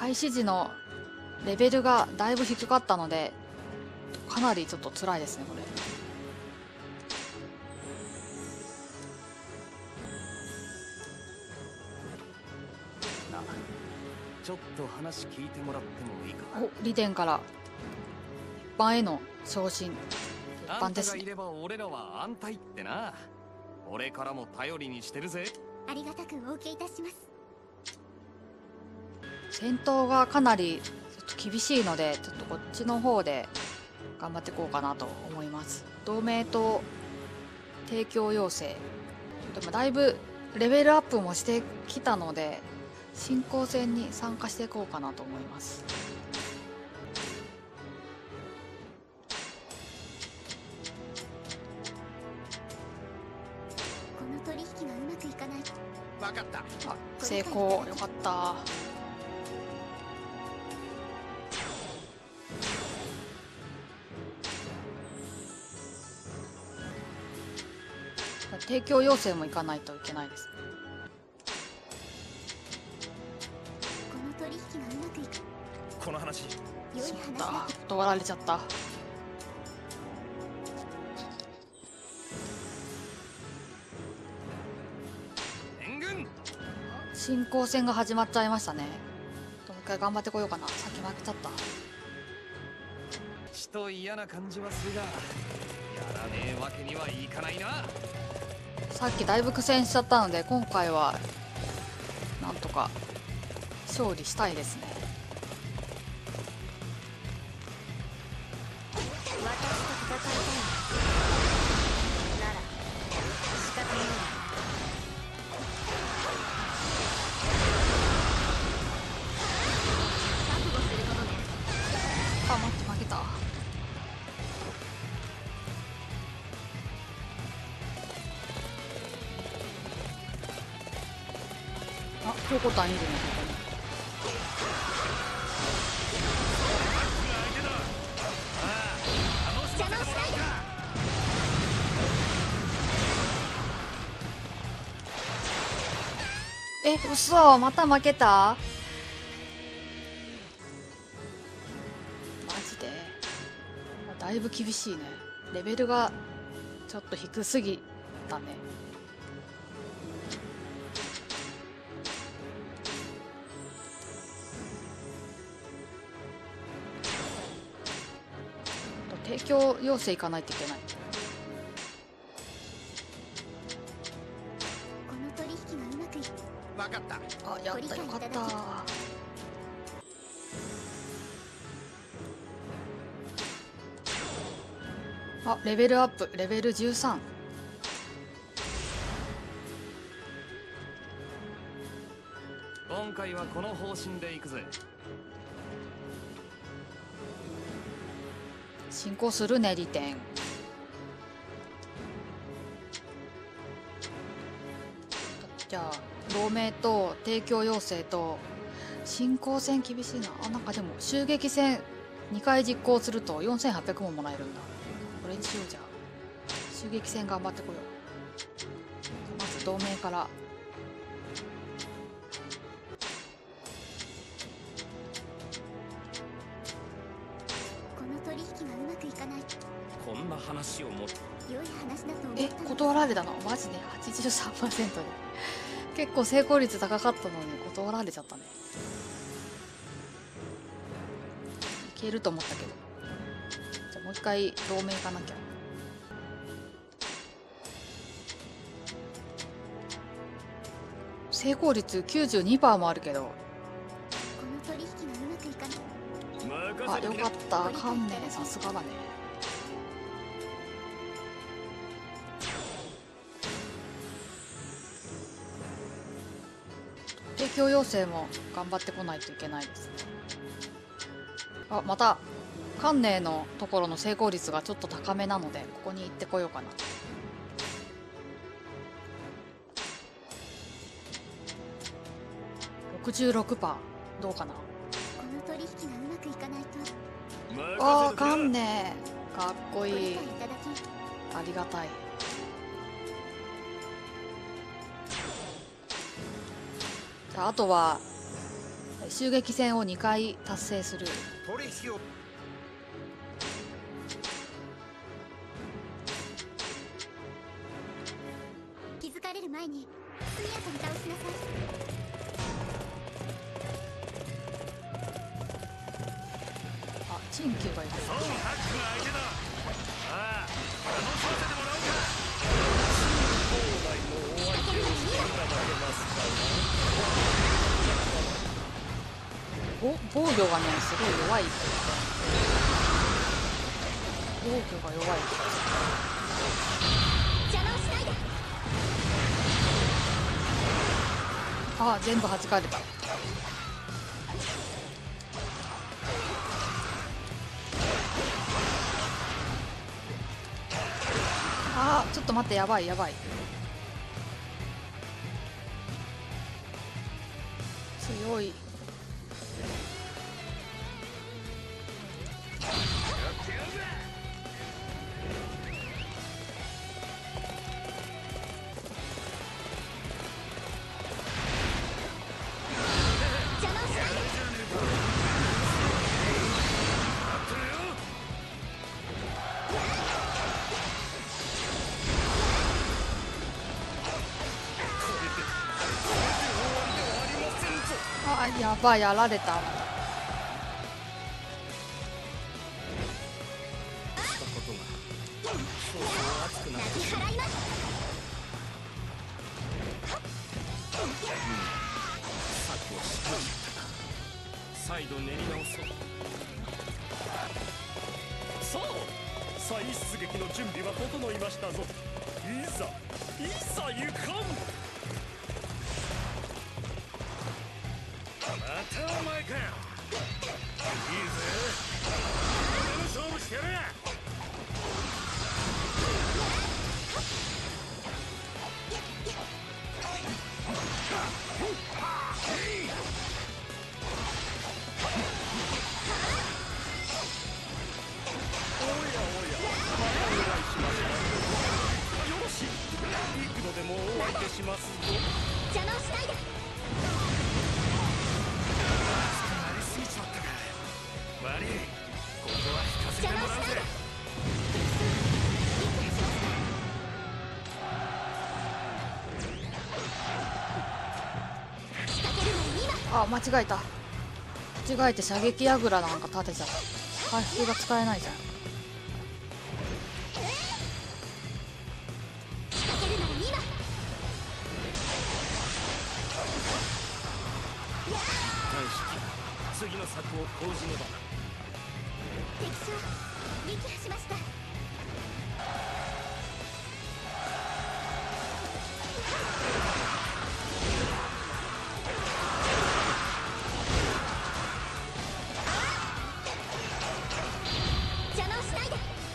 開始時のレベルがだいぶ低かったのでかなりちょっと辛いですねこれ。 ちょっと話聞いてもらってもいいか。 お、リデンから一般への昇進。一般ですね。 あんたがいれば俺らは安泰ってな。俺からも頼りにしてるぜ。 ありがたくお受けいたします。 戦闘がかなりちょっと厳しいので、ちょっとこっちの方で頑張っていこうかなと思います。同盟と提供要請でもだいぶレベルアップもしてきたので進行戦に参加していこうかなと思います。 この取引がうまくいかない。 分かった。 あ、成功。よかった。提供要請も行かないといけないです。 この取引がうまくいく。 この話。 良いそう話だ。 だ、断られちゃった。 援軍。 進行戦が始まっちゃいましたね。もう一回頑張ってこようかな。さっき負けちゃった。 ちと嫌な感じはするが、やらねえわけにはいかないな。 さっきだいぶ苦戦しちゃったので今回はなんとか勝利したいですね。 私と戦いたいなら仕方ない。覚悟することね。 あ、待って負けた。あ、ココタンいるねここに。 邪魔しないで。 え、嘘、また負けた。マジでだいぶ厳しいね。レベルがちょっと低すぎたね。提供要請行かないといけない。 この取引がうまくいく。 分かった。 あ、やった、よかった。あ、レベルアップ、レベル13。 今回はこの方針でいくぜ。 進行するね、利点。じゃあ同盟と提供要請と進行戦厳しいなあ。なんかでも襲撃戦2回実行すると4800ももらえるんだ。これにしよう。じゃあ襲撃戦頑張ってこよう。まず同盟から。 この取引がうまくいかない。 こんな話をもっと。 良い話だと思え、 ったの。 断られたのマジで 83% で結構成功率高かったのに断られちゃったね。いけると思ったけど。じゃあもう一回同盟行かなきゃ。成功率 92% もあるけど。 この取引がうまくいかない。 あ、よかった。観念さすがだね。提供要請も頑張ってこないといけないですね。あ、また観念のところの成功率がちょっと高めなのでここに行ってこようかな。66%どうかな。 この取引がうまくいかないと。 ああ、観念かっこいい。 ご理解いただき。 ありがたい。じゃああとは襲撃戦を2回達成する。 取引を気づかれる前に速やかに倒しなさい。 あ、陳旧がいる。 ハックが相手だ。ああ、楽しませてもらおうか。 防御がねすごい弱い。防御が弱い。 邪魔をしないで。 あ、全部弾かれた。あー、ちょっと待って、やばいやばい。強い。 邪魔をしないで。 あ、やばい、やられた。 泣き払います。 策をしっかり再度練り直そう。 さあ、再出撃の準備は整いましたぞ。いざ行かん。 またお前かよ。いいぜ。俺の勝負してやれ。 よろしい。幾度でもお相手しますぞ。 邪魔をしないで。 なりすぎちまったか。悪い。ここは引かせてもらうぜ。 仕掛ける前に今。 あ、間違えた。間違えて射撃櫓なんか立てちゃった。回復が使えないじゃん。 仕掛ける前に今。 大式、次の策を講じねば。 敵将撃破しました。邪魔をしないで。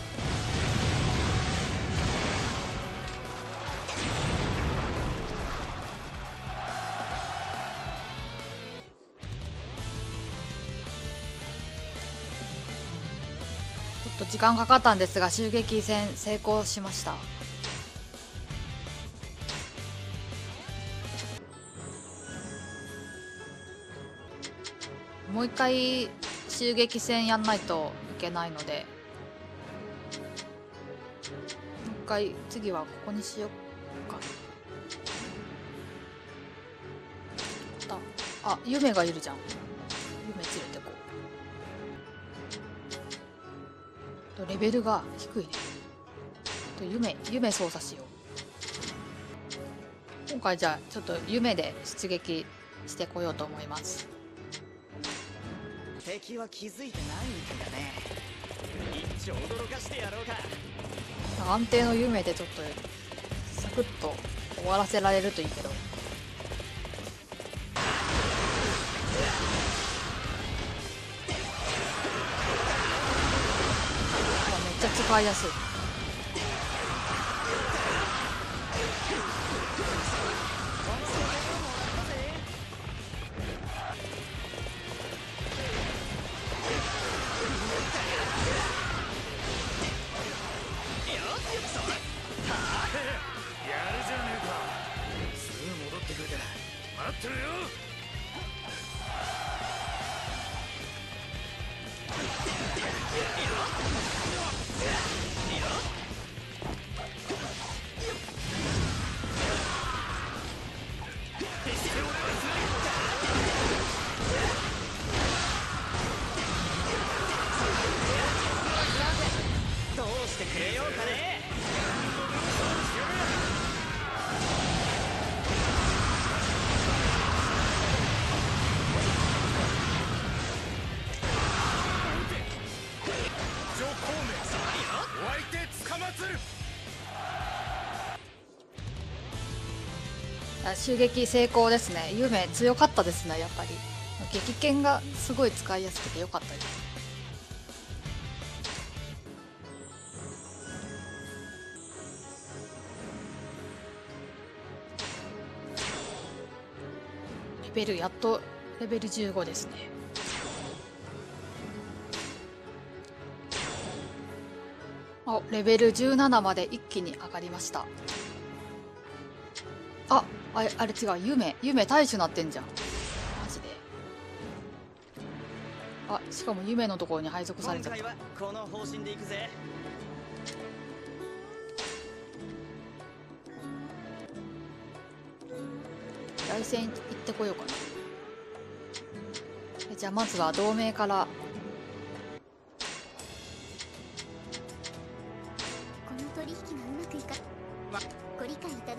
ちょっと時間かかったんですが襲撃戦成功しました。もう一回襲撃戦やんないといけないので、もう一回次はここにしようか。あ、夢がいるじゃん。夢連れてこう。レベルが低いね。夢操作しよう。今回じゃあちょっと夢で出撃してこようと思います。 敵は気づいてないみたいだね。一丁驚かしてやろうか。 安定の夢でちょっとサクッと終わらせられるといいけど。めっちゃ使いやすい。 待ってろよ。 どうしてくれようかね。 上孔明お相手つかまつる。 襲撃成功ですね。ユメ強かったですね。やっぱり撃剣がすごい使いやすくて良かったです。レベルやっとレベル15ですね。レベル17まで一気に上がりました。あれ違う、夢大樹なってんじゃん。マジで。しかも夢のところに配属されちゃった。 今回はこの方針でいくぜ。 来戦行ってこようかな。じゃあまずは同盟から。 この取引がうまくいかご理解いただ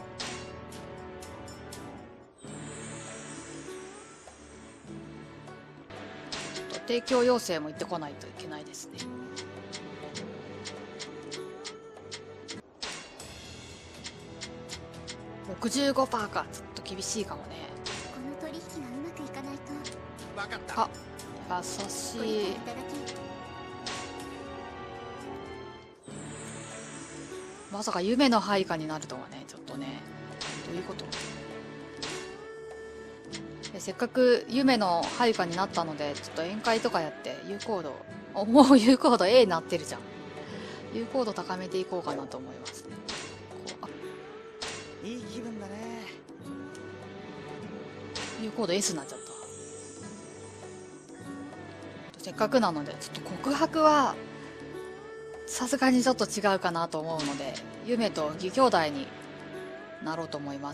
提供要請も行ってこないといけないですね。65%か、ちょっと厳しいかもね。 この取引がうまくいかないとわかった。 優しご理解いいただきまさか夢の配下になるとはね。ちょっとね、どういうこと。せっかく夢の配下になったので、ちょっと宴会とかやって有効度、もう有効度 A になってるじゃん。有効度高めていこうかなと思いますね。 いい気分だね。 有効度 S になっちゃった。せっかくなのでちょっと告白はさすがにちょっと違うかなと思うので、夢と義兄弟になろうと思います。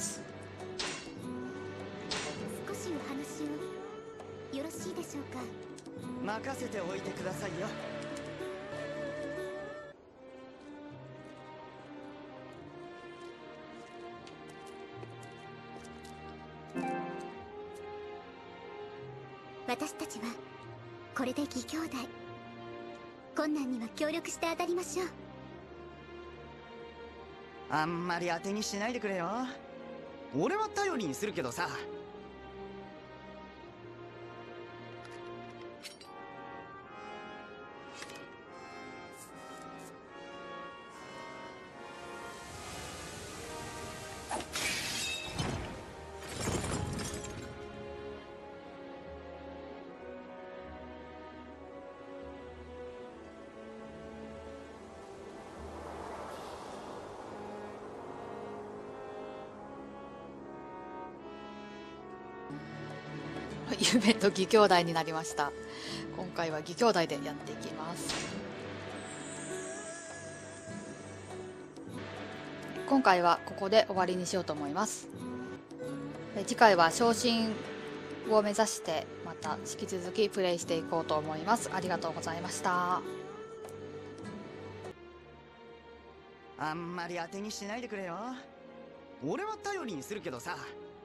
少しお話をよろしいでしょうか。 任せておいてくださいよ。 私たちはこれで義兄弟、困難には協力して当たりましょう。 あんまり当てにしないでくれよ。俺は頼りにするけどさ。 夢と義兄弟になりました。今回は義兄弟でやっていきます。今回はここで終わりにしようと思います。次回は昇進を目指してまた引き続きプレイしていこうと思います。ありがとうございました。 あんまり当てにしないでくれよ。俺は頼りにするけどさ。